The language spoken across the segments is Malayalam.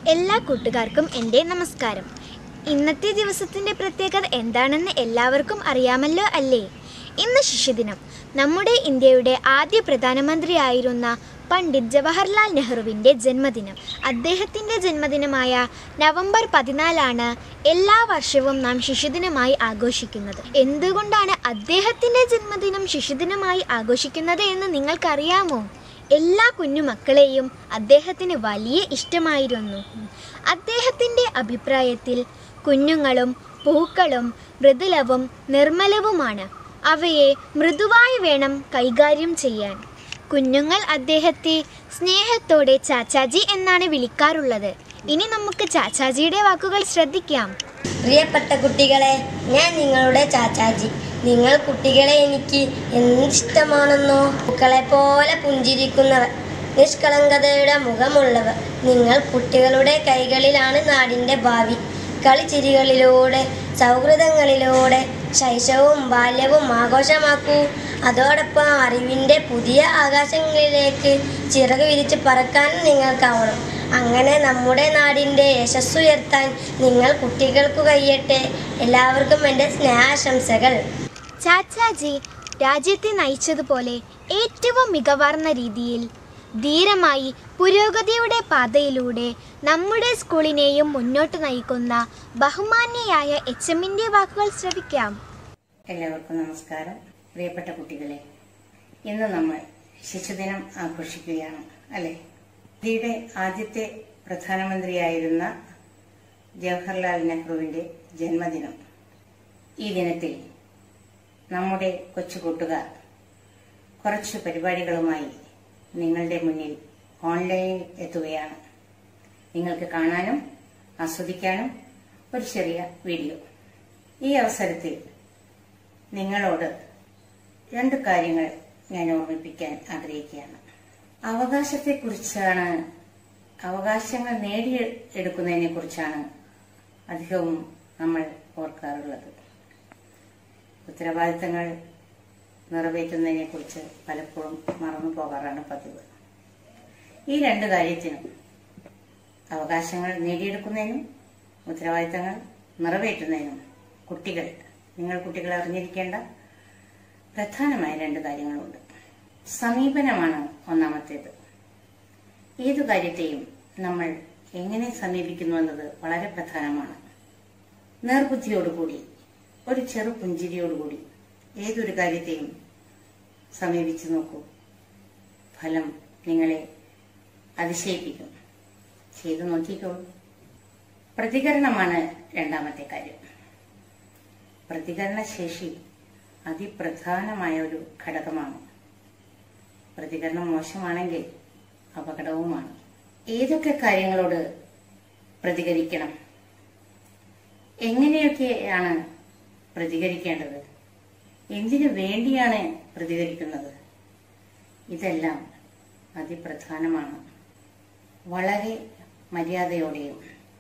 എല്ലാ കൂട്ടുകാർക്കും എൻ്റെ നമസ്കാരം. ഇന്നത്തെ ദിവസത്തിൻ്റെ പ്രത്യേകത എന്താണെന്ന് എല്ലാവർക്കും അറിയാമല്ലോ അല്ലേ? ഇന്ന് ശിശുദിനം. നമ്മുടെ ഇന്ത്യയുടെ ആദ്യ പ്രധാനമന്ത്രിയായിരുന്ന പണ്ഡിറ്റ് ജവഹർലാൽ നെഹ്റുവിൻ്റെ ജന്മദിനം. അദ്ദേഹത്തിൻ്റെ ജന്മദിനമായ നവംബർ 14 എല്ലാ വർഷവും നാം ശിശുദിനമായി ആഘോഷിക്കുന്നത്. എന്തുകൊണ്ടാണ് അദ്ദേഹത്തിൻ്റെ ജന്മദിനം ശിശുദിനമായി ആഘോഷിക്കുന്നത് എന്ന് നിങ്ങൾക്കറിയാമോ? എല്ലാ കുഞ്ഞുമക്കളെയും അദ്ദേഹത്തിന് വലിയ ഇഷ്ടമായിരുന്നു. അദ്ദേഹത്തിൻ്റെ അഭിപ്രായത്തിൽ കുഞ്ഞുങ്ങളും പൂക്കളും മൃദുലവും നിർമ്മലവുമാണ്. അവയെ മൃദുവായി വേണം കൈകാര്യം ചെയ്യാൻ. കുഞ്ഞുങ്ങൾ അദ്ദേഹത്തെ സ്നേഹത്തോടെ ചാച്ചാജി എന്നാണ് വിളിക്കാറുള്ളത്. ഇനി നമുക്ക് ചാച്ചാജിയുടെ വാക്കുകൾ ശ്രദ്ധിക്കാം. പ്രിയപ്പെട്ട കുട്ടികളെ, ഞാൻ നിങ്ങളുടെ ചാച്ചാജി. നിങ്ങൾ കുട്ടികളെ എനിക്ക് എന്തിഷ്ടമാണെന്നോ? പൂക്കളെ പോലെ പുഞ്ചിരിക്കുന്നവർ, നിഷ്കളങ്കതയുടെ മുഖമുള്ളവർ. നിങ്ങൾ കുട്ടികളുടെ കൈകളിലാണ് നാടിൻ്റെ ഭാവി. കളിച്ചിരികളിലൂടെ സൗഹൃദങ്ങളിലൂടെ ശൈശവവും ബാല്യവും ആഘോഷമാക്കൂ. അതോടൊപ്പം അറിവിൻ്റെ പുതിയ ആകാശങ്ങളിലേക്ക് ചിറക് വിരിച്ച് പറക്കാനും നിങ്ങൾക്കാവണം. അങ്ങനെ നമ്മുടെ നാടിൻ്റെ യശസ്സുയർത്താൻ നിങ്ങൾ കുട്ടികൾക്ക് കഴിയട്ടെ. എല്ലാവർക്കും എൻ്റെ സ്നേഹാശംസകൾ. ചാച്ചാജി രാജ്യത്തെ നയിച്ചതുപോലെ ഏറ്റവും മികവാർന്ന രീതിയിൽ ധീരമായി പുരോഗതിയുടെ പാതയിലൂടെ നമ്മുടെ സ്കൂളിനെയും മുന്നോട്ട് നയിക്കുന്ന ബഹുമാന്യയായ HMന്റെ വാക്കുകൾ ശ്രവിക്കാം. എല്ലാവർക്കും നമസ്കാരം. പ്രിയപ്പെട്ട കുട്ടികളെ, ഇന്ന് നമ്മൾ ശിശുദിനം ആഘോഷിക്കുകയാണ് അല്ലേ? ഇന്ത്യയുടെ ആദ്യത്തെ പ്രധാനമന്ത്രിയായിരുന്ന ജവഹർലാൽ നെഹ്റുവിന്റെ ജന്മദിനം. ഈ ദിനത്തിൽ നമ്മുടെ കൊച്ചു കൂട്ടുകാർ കുറച്ച് പരിപാടികളുമായി നിങ്ങളുടെ മുന്നിൽ ഓൺലൈനിൽ എത്തുകയാണ്. നിങ്ങൾക്ക് കാണാനും ആസ്വദിക്കാനും ഒരു ചെറിയ വീഡിയോ. ഈ അവസരത്തിൽ നിങ്ങളോട് 2 കാര്യങ്ങൾ ഞാൻ ഓർമ്മിപ്പിക്കാൻ ആഗ്രഹിക്കുകയാണ്. അവകാശത്തെക്കുറിച്ചാണ്, അവകാശങ്ങൾ നേടിയെടുക്കുന്നതിനെ കുറിച്ചാണ് അധികവും നമ്മൾ ഓർക്കാറുള്ളത്. ഉത്തരവാദിത്തങ്ങൾ നിറവേറ്റുന്നതിനെ കുറിച്ച് പലപ്പോഴും മറന്നു പോകാറാണ് പതിവ്. ഈ 2 കാര്യത്തിനും, അവകാശങ്ങൾ നേടിയെടുക്കുന്നതിനും ഉത്തരവാദിത്തങ്ങൾ നിറവേറ്റുന്നതിനും നിങ്ങൾ കുട്ടികൾ അറിഞ്ഞിരിക്കേണ്ട പ്രധാനമായ 2 കാര്യങ്ങളുണ്ട്. സമീപനമാണ് ഒന്നാമത്തേത്. ഏതു കാര്യത്തെയും നമ്മൾ എങ്ങനെ സമീപിക്കുന്നു എന്നത് വളരെ പ്രധാനമാണ്. നേർബുദ്ധിയോടുകൂടി, ഒരു ചെറു പുഞ്ചിരിയോടുകൂടി ഏതൊരു കാര്യത്തെയും സമീപിച്ചു നോക്കൂ. ഫലം നിങ്ങളെ അതിശയിപ്പിക്കും. ചെയ്തു നോക്കിക്കോളൂ. പ്രതികരണമാണ് രണ്ടാമത്തെ കാര്യം. പ്രതികരണശേഷി അതിപ്രധാനമായ ഒരു ഘടകമാണ്. പ്രതികരണം മോശമാണെങ്കിൽ അപകടവുമാണ്. ഏതൊക്കെ കാര്യങ്ങളോട് പ്രതികരിക്കണം, എങ്ങനെയൊക്കെയാണ് പ്രതികരിക്കേണ്ടത്, എന്തിനു വേണ്ടിയാണ് പ്രതികരിക്കുന്നത്, ഇതെല്ലാം അതിപ്രധാനമാണ്. വളരെ മര്യാദയോടെയും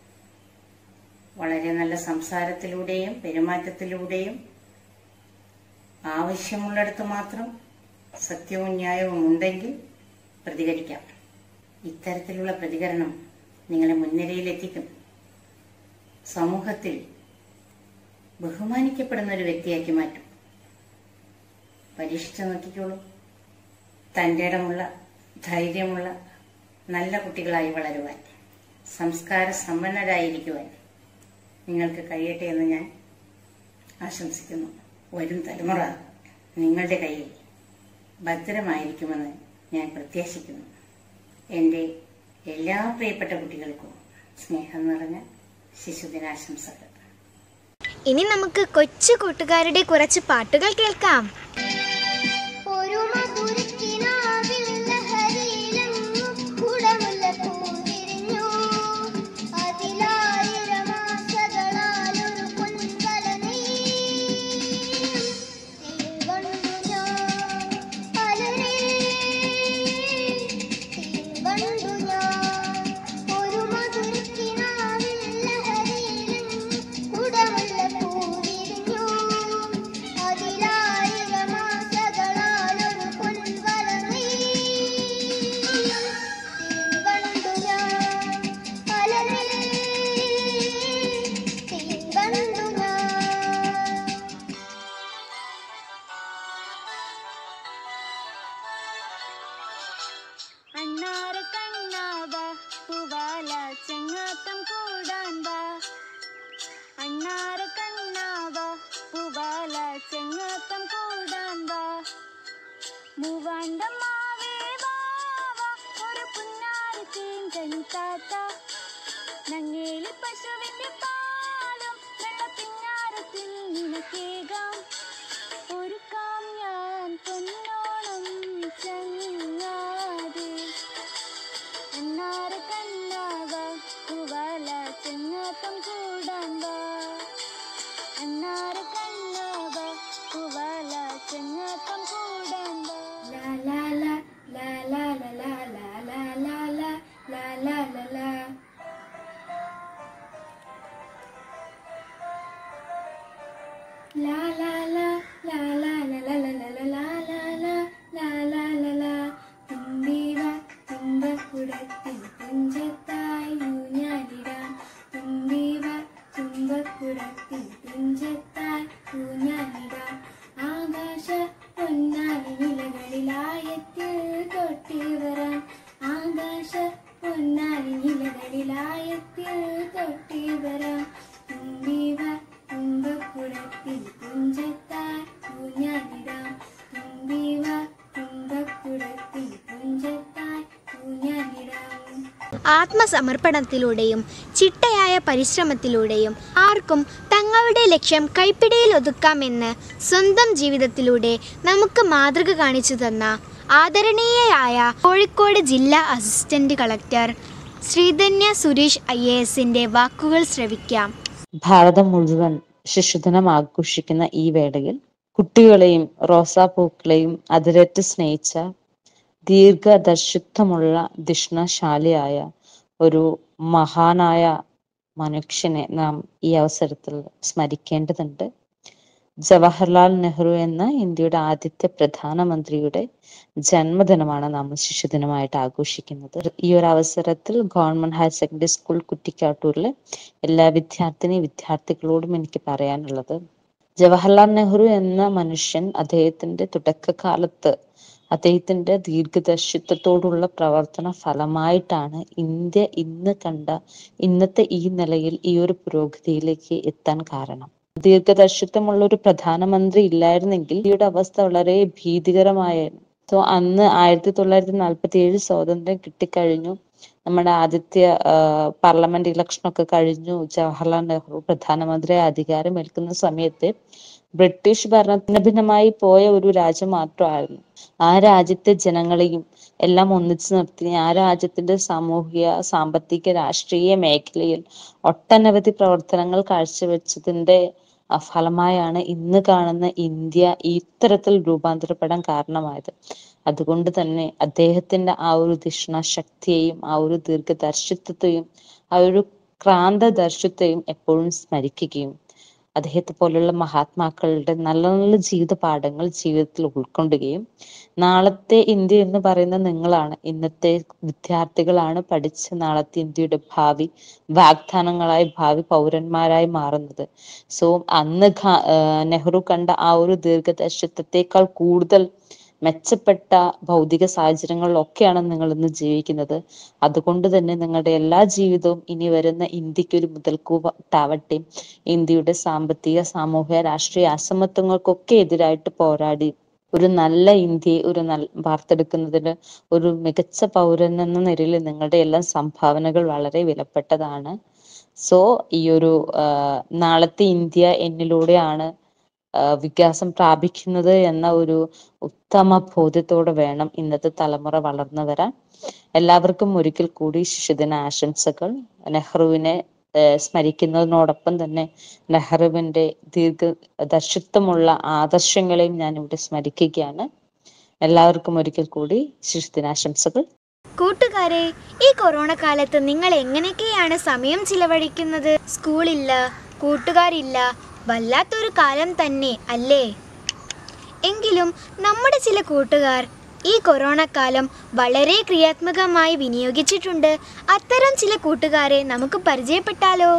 വളരെ നല്ല സംസാരത്തിലൂടെയും പെരുമാറ്റത്തിലൂടെയും ആവശ്യമുള്ളിടത്ത് മാത്രം സത്യവും ന്യായവും ഉണ്ടെങ്കിൽ പ്രതികരിക്കാം. ഇത്തരത്തിലുള്ള പ്രതികരണം നിങ്ങളെ മുൻനിരയിലെത്തിക്കും. സമൂഹത്തിൽ ബഹുമാനിക്കപ്പെടുന്ന ഒരു വ്യക്തിയാക്കി മാറ്റും. പരീക്ഷിച്ചു നോക്കിക്കോളൂ. തന്റെ ഇടമുള്ള, ധൈര്യമുള്ള നല്ല കുട്ടികളായി വളരുവാൻ, സംസ്കാര സമ്പന്നരായിരിക്കുവാൻ നിങ്ങൾക്ക് കഴിയട്ടെ എന്ന് ഞാൻ ആശംസിക്കുന്നു. വരും തലമുറ നിങ്ങളുടെ കയ്യിൽ ഭദ്രമായിരിക്കുമെന്ന് ഞാൻ പ്രത്യാശിക്കുന്നു. എൻ്റെ എല്ലാ പ്രിയപ്പെട്ട കുട്ടികൾക്കും സ്നേഹം നിറഞ്ഞ ശിശുദിനാശംസകൾ. ഇനി നമുക്ക് കൊച്ചു കൂട്ടുകാരുടെ കുറച്ച് പാട്ടുകൾ കേൾക്കാം. ചീങ്കണി താത്ത നങ്ങേലി പശുവിന്റെ പാലും വെള്ളപ്പിഞ്ഞാരത്തിൽ നിനക്കേകാം ഒരുക്കാം ഞാൻ പൊന്നോണം ചങ്ങാതി എന്നാര കണ്ണാവ കുവല ചെങ്ങാത്തം കൂടാൻ വാ എന്നാര കണ്ണാവ കുവല ചെങ്ങാത്തം കൂടാൻ വാ ലാ ലാ ലാ ലാ ലാ ലാ ലാ ലാ ലാ ലാ ലാ ലാ ലാ La la la la la la la la la la la la la la la തുമ്പിവ തുമ്പക്കുടത്തിൽ തുഞ്ചത്തായി ഊഞ്ഞാലിടാം തുമ്പിവ തുമ്പക്കുടത്തിൽ തുഞ്ചത്തായി ഊഞ്ഞാലിടാം ആകാശ പൊന്നാനി നിലകളിലായത്തിൽ തൊട്ടി വരാം ആകാശ പൊന്നാനി നിലകളിലായത്തിൽ തൊട്ടി വരാം തുമ്പിവ തുമ്പക്കുടത്തിൽ തുഞ്ചത്തായി ഊഞ്ഞാലിടാം തുമ്പിവ തുമ്പക്കുടത്തിൽ തുഞ്ചത്തായി ഊഞ്ഞാലിടാം. ആത്മസമർപ്പണത്തിലൂടെയും ചിട്ടയായ പരിശ്രമത്തിലൂടെയും ആർക്കും തങ്ങളുടെ ലക്ഷ്യം കൈപ്പിടിയിൽ ഒതുക്കാമെന്ന് സ്വന്തം ജീവിതത്തിലൂടെ നമുക്ക് മാതൃക കാണിച്ചു തന്ന ആദരണീയയായ കോഴിക്കോട് ജില്ലാ അസിസ്റ്റന്റ് കളക്ടർ ശ്രീധന്യ സുരേഷ് IASന്റെ വാക്കുകൾ ശ്രവിക്കാം. ഭാരതം മുഴുവൻ ശിശുദിനം ആഘോഷിക്കുന്ന ഈ വേളയിൽ കുട്ടികളെയും റോസാപ്പൂക്കളെയും അതിരറ്റ് സ്നേഹിച്ച ദീർഘദർശിത്വമുള്ള ദിഷ്ണശാലിയായ ഒരു മഹാനായ മനുഷ്യനെ നാം ഈ അവസരത്തിൽ സ്മരിക്കേണ്ടതുണ്ട്. ജവഹർലാൽ നെഹ്റു എന്ന ഇന്ത്യയുടെ ആദ്യത്തെ പ്രധാനമന്ത്രിയുടെ ജന്മദിനമാണ് നമ്മൾ ശിശുദിനമായിട്ട് ആഘോഷിക്കുന്നത്. ഈ ഒരു അവസരത്തിൽ ഗവൺമെന്റ് ഹയർ സെക്കൻഡറി സ്കൂൾ കുറ്റിക്കാട്ടൂരിലെ എല്ലാ വിദ്യാർത്ഥികളോടും എനിക്ക് പറയാനുള്ളത്, ജവഹർലാൽ നെഹ്റു എന്ന മനുഷ്യൻ അദ്ദേഹത്തിന്റെ തുടക്കകാലത്ത് അദ്ദേഹത്തിന്റെ ദീർഘദർശിത്വത്തോടുള്ള പ്രവർത്തന ഫലമായിട്ടാണ് ഇന്ത്യ ഇന്ന് കണ്ട ഇന്നത്തെ ഈ നിലയിൽ ഈ ഒരു പുരോഗതിയിലേക്ക് എത്താൻ കാരണം. ദീർഘദർശിത്വമുള്ള ഒരു പ്രധാനമന്ത്രി ഇല്ലായിരുന്നെങ്കിൽ ഇന്ത്യയുടെ അവസ്ഥ വളരെ ഭീതികരമായിരുന്നു. സോ അന്ന് 1947 സ്വാതന്ത്ര്യം കിട്ടിക്കഴിഞ്ഞു, നമ്മുടെ ആദ്യത്തെ പാർലമെന്റ് ഇലക്ഷനൊക്കെ കഴിഞ്ഞു. ജവഹർലാൽ നെഹ്റു പ്രധാനമന്ത്രി അധികാരം ഏൽക്കുന്ന സമയത്ത് ബ്രിട്ടീഷ് ഭരണത്തിന് ഭിന്നമായി പോയ ഒരു രാജ്യം മാത്രമായിരുന്നു. ആ രാജ്യത്തെ ജനങ്ങളെയും എല്ലാം ഒന്നിച്ചു നിർത്തി ആ രാജ്യത്തിന്റെ സാമൂഹിക, സാമ്പത്തിക, രാഷ്ട്രീയ മേഖലയിൽ ഒട്ടനവധി പ്രവർത്തനങ്ങൾ കാഴ്ചവെച്ചതിന്റെ ഫലമായാണ് ഇന്ന് കാണുന്ന ഇന്ത്യ ഇത്തരത്തിൽ രൂപാന്തരപ്പെടാൻ കാരണമായത്. അതുകൊണ്ട് തന്നെ അദ്ദേഹത്തിന്റെ ആ ഒരു ദിഷണാശക്തിയെയും ആ ഒരു ദീർഘദർശിത്വത്തെയും ആ ഒരു ക്രാന്തദർശിത്വത്തെയും എപ്പോഴും സ്മരിക്കുകയും അദ്ദേഹത്തെ പോലുള്ള മഹാത്മാക്കളുടെ നല്ല നല്ല ജീവിത പാഠങ്ങൾ ജീവിതത്തിൽ ഉൾക്കൊണ്ടുകയും നാളത്തെ ഇന്ത്യ എന്ന് പറയുന്ന നിങ്ങളാണ്, ഇന്നത്തെ വിദ്യാർത്ഥികളാണ് പഠിച്ച് നാളത്തെ ഇന്ത്യയുടെ ഭാവി വാഗ്ദാനങ്ങളായി ഭാവി പൗരന്മാരായി മാറുന്നത്. സോ അന്ന് നെഹ്റു കണ്ട ആ ഒരു ദീർഘദർശിത്വത്തെക്കാൾ കൂടുതൽ മെച്ചപ്പെട്ട ഭൗതിക സാഹചര്യങ്ങളിലൊക്കെയാണ് നിങ്ങൾ ഇന്ന് ജീവിക്കുന്നത്. അതുകൊണ്ട് തന്നെ നിങ്ങളുടെ എല്ലാ ജീവിതവും ഇനി വരുന്ന ഇന്ത്യക്ക് ഒരു മുതൽക്കൂട്ടാവട്ടെ. ഇന്ത്യയുടെ സാമ്പത്തിക, സാമൂഹിക, രാഷ്ട്രീയ അസമത്വങ്ങൾക്കൊക്കെ എതിരായിട്ട് പോരാടി ഒരു നല്ല ഇന്ത്യയെ വാർത്തെടുക്കുന്നതിന് ഒരു മികച്ച പൗരൻ എന്ന നിലയിൽ നിങ്ങളുടെ എല്ലാം സംഭാവനകൾ വളരെ വിലപ്പെട്ടതാണ്. സോ ഈ ഒരു നാളത്തെ ഇന്ത്യ എന്നിലൂടെയാണ് വികാസം പ്രാപിക്കുന്നത് എന്ന ഒരു ഉത്തമ ബോധ്യത്തോടെ വേണം ഇന്നത്തെ തലമുറ വളർന്നു വരാൻ. എല്ലാവർക്കും ഒരിക്കൽ കൂടി ശിശുദിന ആശംസകൾ. നെഹ്റുവിനെ സ്മരിക്കുന്നതിനോടൊപ്പം തന്നെ നെഹ്റുവിന്റെ ദീർഘദർശിത്വമുള്ള ആദർശങ്ങളെയും ഞാൻ ഇവിടെ സ്മരിക്കുകയാണ്. എല്ലാവർക്കും ഒരിക്കൽ കൂടി ശിശുദിനാശംസകൾ. കൂട്ടുകാരെ, ഈ കൊറോണ കാലത്ത് നിങ്ങൾ എങ്ങനെയൊക്കെയാണ് സമയം ചിലവഴിക്കുന്നത്? സ്കൂളില്ല, കൂട്ടുകാരില്ല, വല്ലാത്തൊരു കാലം തന്നെ അല്ലേ? എങ്കിലും നമ്മുടെ ചില കൂട്ടുകാർ ഈ കൊറോണ കാലം വളരെ ക്രിയാത്മകമായി വിനിയോഗിച്ചിട്ടുണ്ട്. അത്തരം ചില കൂട്ടുകാരെ നമുക്ക് പരിചയപ്പെട്ടാലോ?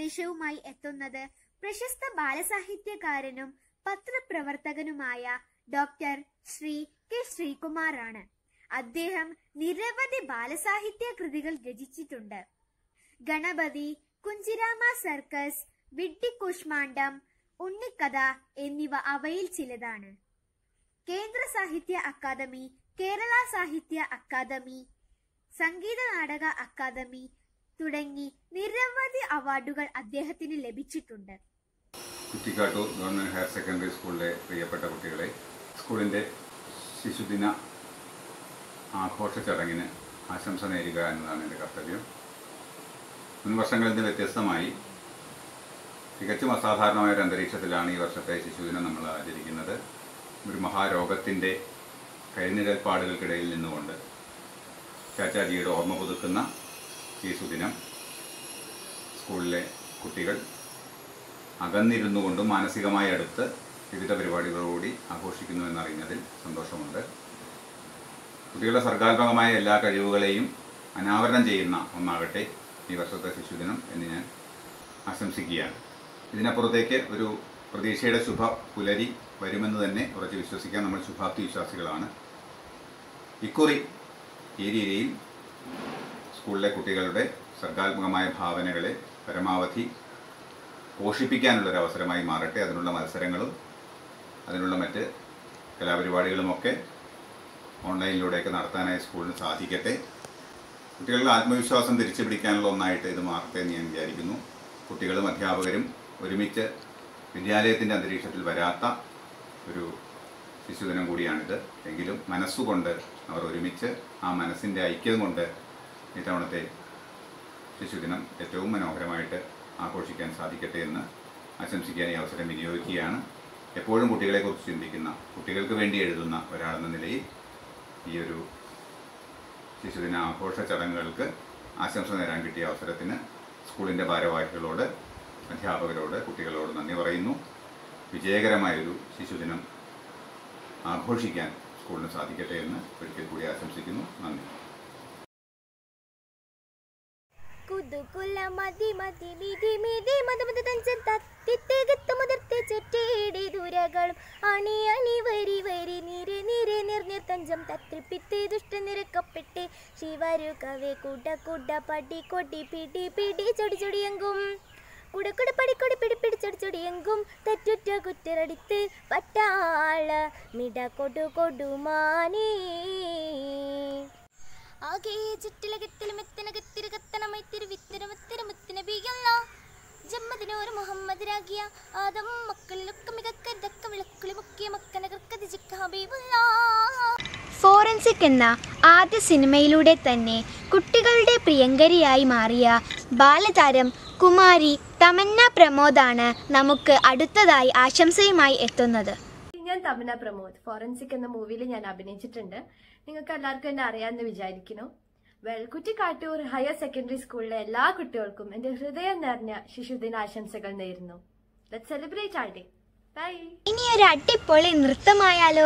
സന്ദേശവുമായി എത്തുന്നത് പ്രശസ്ത ബാലസാഹിത്യകാരനും പത്രപ്രവർത്തകനുമായ ഡോക്ടർ ശ്രീ കെ ശ്രീകുമാറാണ്. അദ്ദേഹം നിരവധി ബാലസാഹിത്യ കൃതികൾ രചിച്ചിട്ടുണ്ട്. ഗണപതി, കുഞ്ചിരാമ സർക്കസ്, വിഡ്ഢിക്കൂഷ്മാണ്ഡം, ഉണ്ണിക്കഥ എന്നിവ അവയിൽ ചിലതാണ്. കേന്ദ്ര സാഹിത്യ അക്കാദമി, കേരള സാഹിത്യ അക്കാദമി, സംഗീത നാടക അക്കാദമി തുടങ്ങി നിരവധി അവാർഡുകൾ അദ്ദേഹത്തിന് ലഭിച്ചിട്ടുണ്ട്. കുറ്റിക്കാട്ടൂർ ഗവൺമെന്റ് ഹയർ സെക്കൻഡറി സ്കൂളിലെ പ്രിയപ്പെട്ട കുട്ടികളെ, സ്കൂളിന്റെ ശിശുദിന ആഘോഷ ചടങ്ങിന് ആശംസ നേരുക എന്നതാണ് എൻ്റെ കർത്തവ്യം. മുൻ വർഷങ്ങളിൽ നിന്ന് വ്യത്യസ്തമായി തികച്ചും അസാധാരണമായ ഒരു അന്തരീക്ഷത്തിലാണ് ഈ വർഷത്തെ ശിശുദിനം നമ്മൾ ആചരിക്കുന്നത്. ഒരു മഹാരോഗത്തിൻ്റെ കൈനിഴൽപ്പാടുകൾക്കിടയിൽ നിന്നുകൊണ്ട് ചാച്ചാജിയുടെ ഓർമ്മ പുതുക്കുന്ന ഈ സുദിനം സ്കൂളിലെ കുട്ടികൾ അകന്നിരുന്നു കൊണ്ടും മാനസികമായി അടുത്ത് വിവിധ പരിപാടികളോടുകൂടി ആഘോഷിക്കുന്നു എന്നറിയുന്നതിൽ സന്തോഷമുണ്ട്. കുട്ടികളുടെ സർഗാത്മകമായ എല്ലാ കഴിവുകളെയും അനാവരണം ചെയ്യുന്ന ഒന്നാകട്ടെ ഈ വർഷത്തെ ശിശുദിനം എന്ന് ഞാൻ ആശംസിക്കുകയാണ്. ഇതിനപ്പുറത്തേക്ക് ഒരു പ്രതീക്ഷയുടെ ശുഭ പുലരി വരുമെന്ന് തന്നെ ഉറച്ചു വിശ്വസിക്കാൻ നമ്മൾ ശുഭാപ്തി വിശ്വാസികളാണ്. ഇക്കുറി ഈ രീതിയിൽ സ്കൂളിലെ കുട്ടികളുടെ സർഗാത്മകമായ ഭാവനകളെ പരമാവധി പോഷിപ്പിക്കാനുള്ളൊരവസരമായി മാറട്ടെ. അതിനുള്ള മത്സരങ്ങളും അതിനുള്ള മറ്റ് കലാപരിപാടികളുമൊക്കെ ഓൺലൈനിലൂടെയൊക്കെ നടത്താനായി സ്കൂളിന് സാധിക്കട്ടെ. കുട്ടികളുടെ ആത്മവിശ്വാസം തിരിച്ചു പിടിക്കാനുള്ള ഒന്നായിട്ട് ഇത് മാറട്ടെ എന്ന് ഞാൻ വിചാരിക്കുന്നു. കുട്ടികളും അധ്യാപകരും ഒരുമിച്ച് വിദ്യാലയത്തിൻ്റെ അന്തരീക്ഷത്തിൽ വരാത്ത ഒരു ശിശുദിനം കൂടിയാണിത്. എങ്കിലും മനസ്സുകൊണ്ട് അവർ ഒരുമിച്ച് ആ മനസ്സിൻ്റെ ഐക്യം കൊണ്ട് ഇത്തവണത്തെ ശിശുദിനം ഏറ്റവും മനോഹരമായിട്ട് ആഘോഷിക്കാൻ സാധിക്കട്ടെ എന്ന് ആശംസിക്കാൻ ഈ അവസരം വിനിയോഗിക്കുകയാണ്. എപ്പോഴും കുട്ടികളെക്കുറിച്ച് ചിന്തിക്കുന്ന, കുട്ടികൾക്ക് വേണ്ടി എഴുതുന്ന ഒരാളെന്ന നിലയിൽ ഈ ഒരു ശിശുദിന ആഘോഷ ചടങ്ങുകൾക്ക് ആശംസ നേരാൻ കിട്ടിയ അവസരത്തിന് സ്കൂളിൻ്റെ ഭാരവാഹികളോട്, അധ്യാപകരോട്, കുട്ടികളോട് നന്ദി പറയുന്നു. വിജയകരമായൊരു ശിശുദിനം ആഘോഷിക്കാൻ സ്കൂളിന് സാധിക്കട്ടെ എന്ന് ഒരിക്കൽ കൂടി ആശംസിക്കുന്നു. നന്ദി. കുതുകുല മതി മതി മിതി മിതി മതമത തഞ്ചൻ തത്തിത്തേകത്ത് മുതിർത്തി ചുറ്റേടി ദൂരകളും അണി അണി വരി വരി നിര നിര നിർഞ്ഞ തഞ്ചം തത്രിപ്പിത്ത് ദുഷ്ട നിരക്കപ്പെട്ട് ശിവരുകവേ കുട കുട പടി കൊടി പിടി പിടി ചൊടി ചൊടിയെങ്കും കുടക്കുട പടിക്കൊടി പിടി പിടി ചൊടി ചൊടിയെങ്കും തെറ്റുറ്റ കുറ്ററടിത്ത് പട്ടാള മിട കൊടു കൊടുമാനേ ആകെ ചുറ്റിലകത്തിലും എത്തനകത്തിരി കത്തനമൈത്തിരി വിത്തരമത്തിരി മുത്തിനബിയല്ല ജമ്മദിനോര് മുഹമ്മദ് രാഗിയ ആദം മക്കളിലൊക്കെ മികക്കതൊക്കെ വിളക്കുളി മുക്കിയ മക്കനകർക്കത് ജിക്ക ഹബീബുള്ള. ഫോറൻസിക് എന്ന ആദ്യ സിനിമയിലൂടെ തന്നെ കുട്ടികളുടെ പ്രിയങ്കരിയായി മാറിയ ബാലതാരം കുമാരി തമന്ന പ്രമോദാണ് നമുക്ക് അടുത്തതായി ആശംസയുമായി എത്തുന്നത്. ഞാൻ തമന്ന പ്രമോദ്. ഫോറൻസിക് എന്ന മൂവിയിൽ ഞാൻ അഭിനയിച്ചിട്ടുണ്ട്. നിങ്ങൾക്ക് എല്ലാവർക്കും എന്നെ അറിയാമെന്ന് വിചാരിക്കുന്നു. കുറ്റിക്കാട്ടൂർ ഹയർ സെക്കൻഡറി സ്കൂളിലെ എല്ലാ കുട്ടികൾക്കും എൻ്റെ ഹൃദയം നിറഞ്ഞ ശിശുദിനാശംസകൾ നേരുന്നു. Let's celebrate our day. Bye. ഇനി ഒരു അടിപൊളി നൃത്തമായാലോ?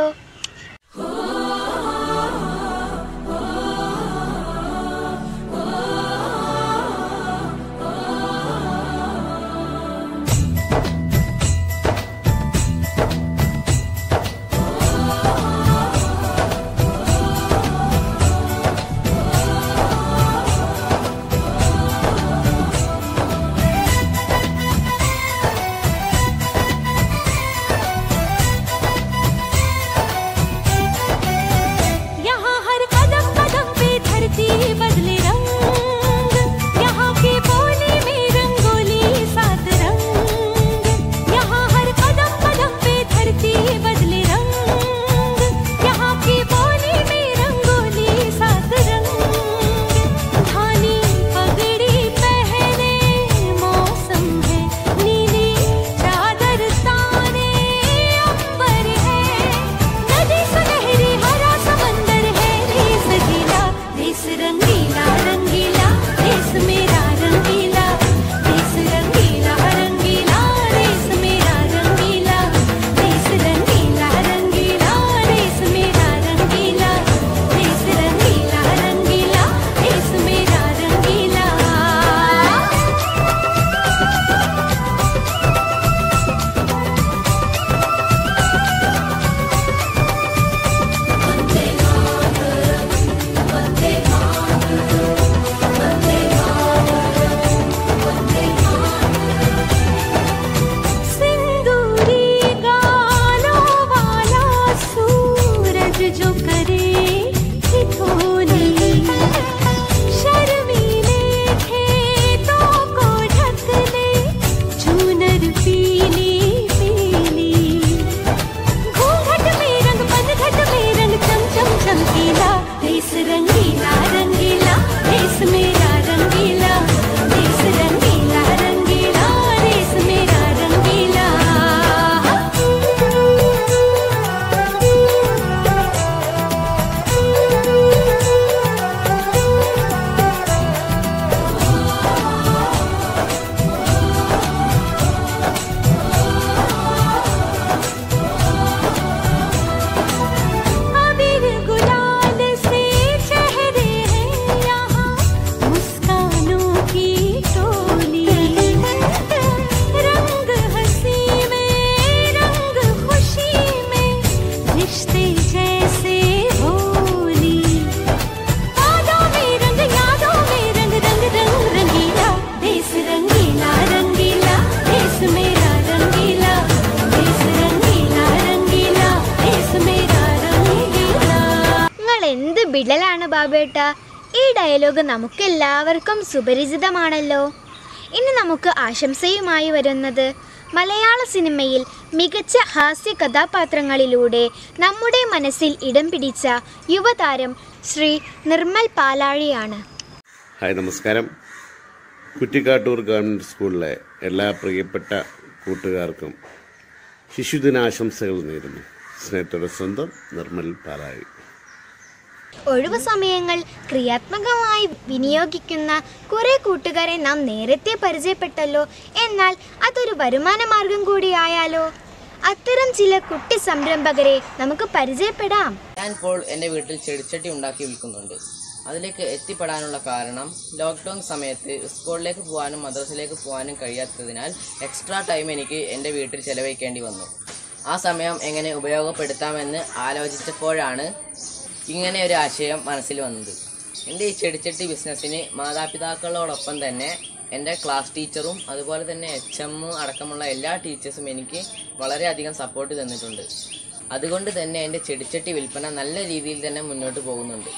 ബാബേട്ട, ഈ ഡയലോഗ് നമുക്കെല്ലാവർക്കും സുപരിചിതമാണല്ലോ. ഇനി നമുക്ക് ആശംസയുമായി വരുന്നത് മലയാള സിനിമയിൽ മികച്ച ഹാസ്യ കഥാപാത്രങ്ങളിലൂടെ നമ്മുടെ മനസ്സിൽ ഇടം പിടിച്ച യുവതാരം ശ്രീ നിർമ്മൽ പാലാഴിയാണ്. ഹായ്, നമസ്കാരം. കുറ്റിക്കാട്ടൂർ ഗവൺമെൻറ് സ്കൂളിലെ എല്ലാ പ്രിയപ്പെട്ട കൂട്ടുകാർക്കും ശിശുദിനാശംസകൾ നേരുന്നു. സ്നേഹത്തോടെ സ്വന്തം നിർമ്മൽ പാലാഴി. ഒഴിവു സമയങ്ങൾ ക്രിയാത്മകമായി വിനിയോഗിക്കുന്ന കുറേ കൂട്ടുകാരെ നാം നേരത്തെ പരിചയപ്പെട്ടല്ലോ. എന്നാൽ അതൊരു വരുമാന മാർഗം കൂടിയായാലോ? അത്തരം ചില കുട്ടി സംരംഭകരെ നമുക്ക് പരിചയപ്പെടാം. ഞാൻ ഇപ്പോൾ എൻ്റെ വീട്ടിൽ ചെടിച്ചട്ടി ഉണ്ടാക്കി വിൽക്കുന്നുണ്ട്. അതിലേക്ക് എത്തിപ്പെടാനുള്ള കാരണം ലോക്ക്ഡൗൺ സമയത്ത് സ്കൂളിലേക്ക് പോകാനും മദ്രസയിലേക്ക് പോകാനും കഴിയാത്തതിനാൽ എക്സ്ട്രാ ടൈം എനിക്ക് എൻ്റെ വീട്ടിൽ ചെലവഴിക്കേണ്ടി വന്നു. ആ സമയം എങ്ങനെ ഉപയോഗപ്പെടുത്താമെന്ന് ആലോചിച്ചപ്പോഴാണ് ഇങ്ങനെ ഒരു ആശയം മനസ്സിൽ വന്നത്. എൻ്റെ ഈ ചെടിച്ചട്ടി ബിസിനസ്സിന് മാതാപിതാക്കളോടൊപ്പം തന്നെ എൻ്റെ ക്ലാസ് ടീച്ചറും അതുപോലെ തന്നെ HM അടക്കമുള്ള എല്ലാ ടീച്ചേഴ്സും എനിക്ക് വളരെയധികം സപ്പോർട്ട് തന്നിട്ടുണ്ട്. അതുകൊണ്ട് തന്നെ എൻ്റെ ചെടിച്ചട്ടി വിൽപ്പന നല്ല രീതിയിൽ തന്നെ മുന്നോട്ട് പോകുന്നുണ്ട്.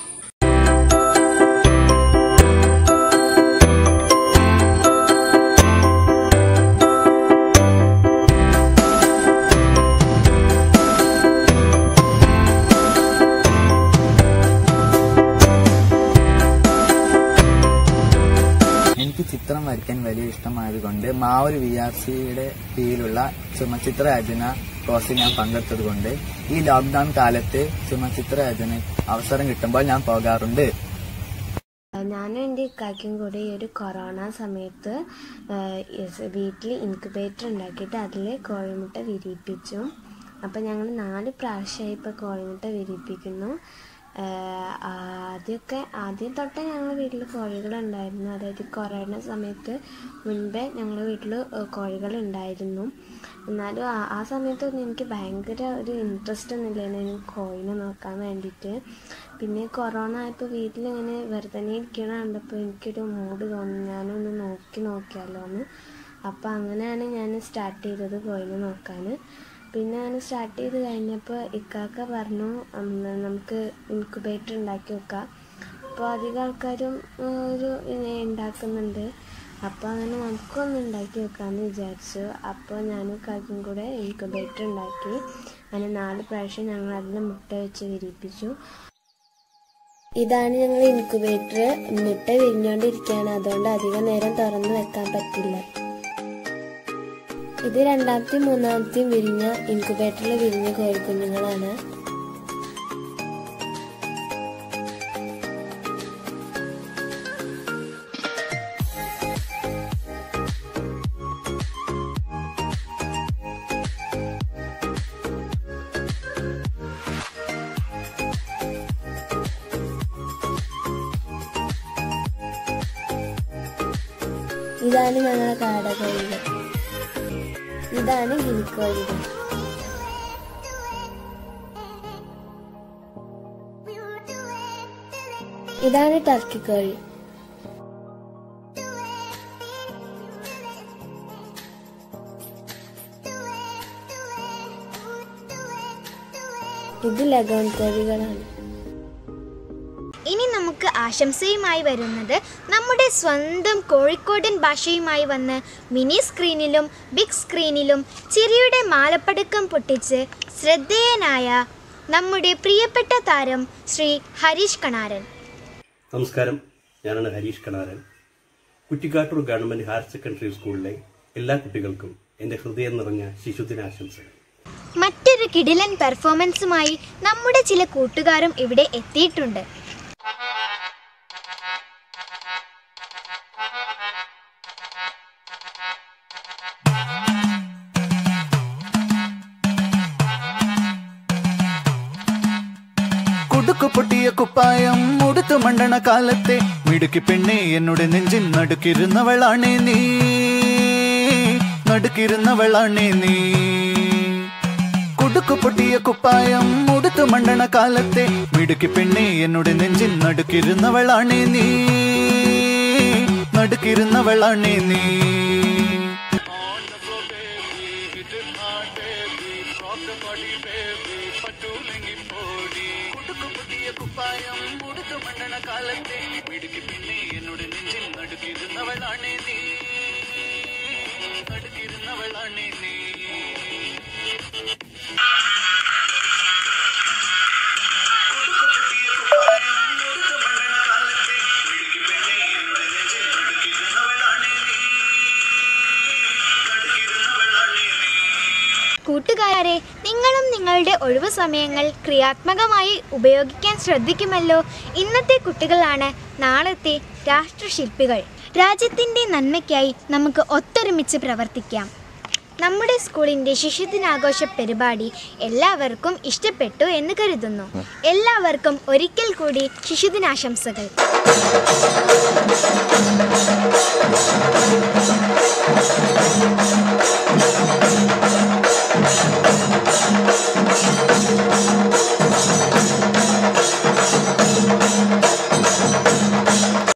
എനിക്ക് ചിത്രം വരയ്ക്കാൻ വലിയ ഇഷ്ടമായതുകൊണ്ട് മാവൂർ VRCയുടെ കീഴിലുള്ള ചുമചിത്ര രചന കോഴ്സിൽ ഞാൻ പങ്കെടുത്തത് കൊണ്ട് ഈ ലോക്ക്ഡൌൺ കാലത്ത് ചുമചിത്ര രചന അവസരം കിട്ടുമ്പോൾ ഞാൻ പോകാറുണ്ട്. ഞാനും എൻ്റെ ഇക്കാക്കും കൂടി ഈ ഒരു കൊറോണ സമയത്ത് വീട്ടിൽ ഇൻക്യുബേറ്റർ ഉണ്ടാക്കിയിട്ട് അതിൽ കോഴിമുട്ട വിരിയിപ്പിച്ചു. അപ്പം ഞങ്ങൾ 4 പ്രാവശ്യമായി ഇപ്പോൾ കോഴിമുട്ട വിരിയിപ്പിക്കുന്നു. ആദ്യം തൊട്ടേ ഞങ്ങളുടെ വീട്ടിൽ കോഴികളുണ്ടായിരുന്നു. അതായത് കൊറോണ സമയത്ത് മുൻപേ ഞങ്ങളുടെ വീട്ടിൽ കോഴികളുണ്ടായിരുന്നു. എന്നാലും ആ സമയത്തൊന്നും എനിക്ക് ഭയങ്കര ഒരു ഇൻട്രസ്റ്റ് ഒന്നും ഇല്ലായിരുന്നു കോഴിനെ നോക്കാൻ വേണ്ടിയിട്ട്. പിന്നെ കൊറോണ ആയപ്പോൾ വീട്ടിലിങ്ങനെ വെറുതെ ഇരിക്കണ കണ്ടപ്പോൾ എനിക്കൊരു മൂഡ് തോന്നി, ഞാനൊന്ന് നോക്കിയാലോ എന്ന്. അപ്പോൾ അങ്ങനെയാണ് ഞാൻ സ്റ്റാർട്ട് ചെയ്തത് കോഴിനെ നോക്കാൻ. പിന്നെ ഞാൻ സ്റ്റാർട്ട് ചെയ്ത് കഴിഞ്ഞപ്പോൾ ഇക്കാക്ക പറഞ്ഞു നമുക്ക് ഇൻക്യുബേറ്റർ ഉണ്ടാക്കി വെക്കാം. അപ്പോൾ അധികം ആൾക്കാരും ഉണ്ടാക്കുന്നുണ്ട്. അപ്പോൾ അങ്ങനെ നമുക്കൊന്ന് ഉണ്ടാക്കി വെക്കാമെന്ന് വിചാരിച്ചു. അപ്പോൾ ഞാനും ഇക്കാക്കും കൂടെ ഇൻക്യുബേറ്റർ ഉണ്ടാക്കി. അങ്ങനെ 4 പ്രാവശ്യം ഞങ്ങൾ അതിൽ മുട്ട വെച്ച് വിരിയിപ്പിച്ചു. ഇതാണ് ഞങ്ങൾ ഇൻക്യുബേറ്റർ. മുട്ട വിരിഞ്ഞുകൊണ്ടിരിക്കുകയാണ്, അതുകൊണ്ട് അധികം നേരം തുറന്ന് വെക്കാൻ പറ്റില്ല. ഇത് 2ാമത്തെയും 3ാമത്തെയും വിരിഞ്ഞ ഇൻക്യുബേറ്ററിൽ വിരിഞ്ഞ കോഴിക്കുഞ്ഞുങ്ങളാണ്. ഇതാണ് ഞങ്ങളുടെ കാടകോഴികൾ. ഇതാണ് ഗിനിക്കോഴികൾ. ഇതാണ് ടർക്കി കോഴി. ഇത് ലഗോൺ കോഴികളാണ്. ഇനി നമുക്ക് ആശംസയുമായി വരുന്നത് നമ്മുടെ സ്വന്തം കോഴിക്കോടൻ ഭാഷയുമായി വന്ന് മിനി സ്ക്രീനിലും ബിഗ് സ്ക്രീനിലും ചിരിയുടെ മാലപ്പടക്കം പൊട്ടിച്ച് ശ്രദ്ധേയനായ നമ്മുടെ പ്രിയപ്പെട്ട താരം ശ്രീ ഹരീഷ് കണാരൻ. നമസ്കാരം, ഞാനാണ് Harish Kanaran. Kuttikkattoor government higher secondary സ്കൂളിലെ എല്ലാ കുട്ടികൾക്കും എൻ്റെ ഹൃദയം നിറഞ്ഞ ശിശുദിനാശംസകൾ. മറ്റൊരു കിടിലൻ പെർഫോമൻസുമായി നമ്മുടെ ചില കൂട്ടുകാരും ഇവിടെ എത്തിയിട്ടുണ്ട്. പൊട്ടിയ കുപ്പായം ഉടുത്തു മണ്ടണ കാലത്തെ മിടുക്കി പെണ്ണെ എന്നോട് നെഞ്ചിൻ നടുക്കിരുന്നവളാണേ നീ, നടുക്കിരുന്നവളാണേ നീ. കുടുക്കു പൊട്ടിയ കുപ്പായം ഉടുത്തു മണ്ടണ കാലത്തെ മിടുക്കി പെണ്ണെ എന്നോട് നെഞ്ചിൻ നടുക്കിരുന്നവളാണേ നീ, നടുക്കിരുന്നവളാണേ നീ. പുതിയ കുപ്പായം ഉടുത്തു മണ്ടണ കാലത്തെ മിടുക്കി പെണ്ണെ എന്നോട് നെഞ്ചിൽ നടുക്കിരുന്നവളാണേ നീ, നടുക്കിരുന്നവളാണേ നീ. കൂട്ടുകാരെ, നിങ്ങളും നിങ്ങളുടെ ഒഴിവു സമയങ്ങൾ ക്രിയാത്മകമായി ഉപയോഗിക്കാൻ ശ്രദ്ധിക്കുമല്ലോ. ഇന്നത്തെ കുട്ടികളാണ് നാളത്തെ രാഷ്ട്രശില്പികൾ. രാജ്യത്തിൻ്റെ നന്മയ്ക്കായി നമുക്ക് ഒത്തൊരുമിച്ച് പ്രവർത്തിക്കാം. നമ്മുടെ സ്കൂളിൻ്റെ ശിശുദിനാഘോഷ പരിപാടി എല്ലാവർക്കും ഇഷ്ടപ്പെട്ടു എന്ന് കരുതുന്നു. എല്ലാവർക്കും ഒരിക്കൽ കൂടി ശിശുദിനാശംസകൾ.